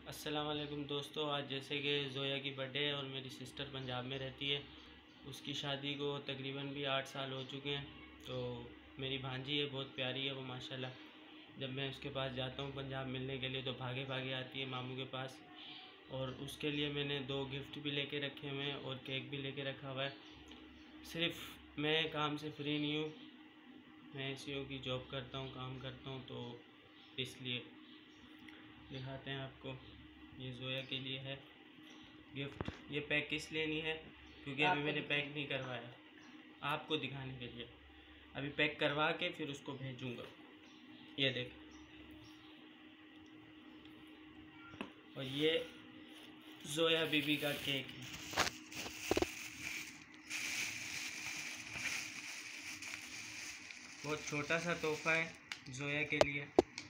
अस्सलाम वालेकुम दोस्तों। आज जैसे कि ज़ोया की बर्थडे है और मेरी सिस्टर पंजाब में रहती है, उसकी शादी को तकरीबन भी 8 साल हो चुके हैं। तो मेरी भांजी है, बहुत प्यारी है वो माशाल्लाह। जब मैं उसके पास जाता हूँ पंजाब मिलने के लिए तो भागे भागे आती है मामू के पास। और उसके लिए मैंने 2 गिफ्ट भी लेके रखे हुए हैं और केक भी लेके रखा हुआ है। सिर्फ मैं काम से फ्री नहीं हूँ, मैं एसईओ की जॉब करता हूँ, काम करता हूँ, तो इसलिए दिखाते हैं आपको। ये ज़ोया के लिए है गिफ्ट। ये पैक किस लिए नहीं है क्योंकि अभी मैंने पैक नहीं करवाया, आपको दिखाने के लिए। अभी पैक करवा के फिर उसको भेजूंगा। ये देख, और ये ज़ोया बीबी का केक है। बहुत छोटा सा तोहफा है ज़ोया के लिए।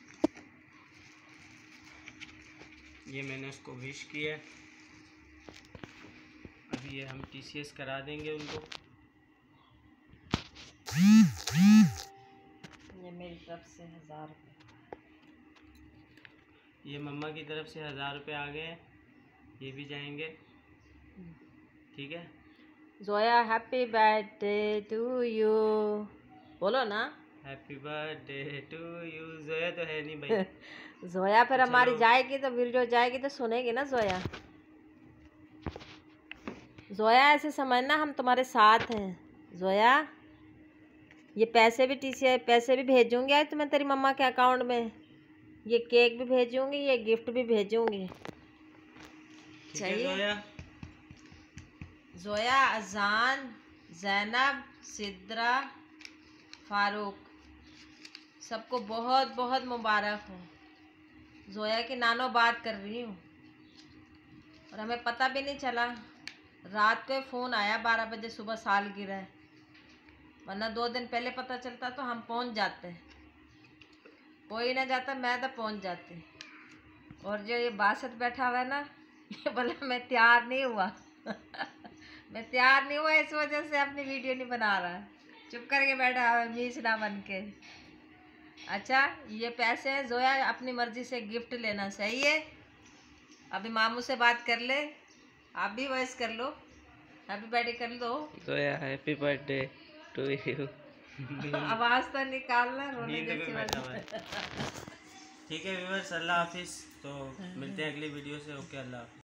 ये मैंने उसको विश किया है। अभी ये हम टीसीएस करा देंगे उनको। ये मेरी तरफ से 1000 रुपये। ये मम्मा की तरफ से 1000 रुपये आ गए हैं, ये भी जाएंगे। ठीक है Zoya, happy birthday to you बोलो ना। Happy birthday to you. Zoya तो है नहीं भाई। ज़ोया फिर तो हमारी चलो। जाएगी तो वीडियो जाएगी तो सुनेगी ना ज़ोया। ज़ोया ऐसे समझना हम तुम्हारे साथ हैं। ज़ोया, ये पैसे भी भेजूंगी आज तुम्हें तेरी मम्मा के अकाउंट में। ये केक भी भेजूंगी, ये गिफ्ट भी भेजूंगी। चाहिए ज़ोया, अजान, जैनब, सिद्रा, फारूक, सबको बहुत बहुत मुबारक हो। ज़ोया की नानो बात कर रही हूँ और हमें पता भी नहीं चला। रात को फ़ोन आया 12 बजे सुबह, सालगिरह है, वरना 2 दिन पहले पता चलता तो हम पहुँच जाते। कोई ना जाता, मैं तो पहुँच जाती। और जो ये बासत बैठा हुआ है ना, ये बोला मैं तैयार नहीं हुआ मैं तैयार नहीं हुआ, इस वजह से अपनी वीडियो नहीं बना रहा, चुप करके बैठा हुआ है मीच ना बन के। अच्छा, ये पैसे हैं ज़ोया, अपनी मर्ज़ी से गिफ्ट लेना सही है। अभी मामू से बात कर ले, आप भी वॉइस कर लो, हैप्पी बर्थडे कर लो। Zoya happy birthday to you. आवाज़ तो निकालना, रोने नींद में जैसी बैठा हुआ है। बात। ठीक है व्यूअर्स, अल्लाह हाफिज़। तो मिलते हैं अगली वीडियो से। ओके, अल्लाह हाफिज़।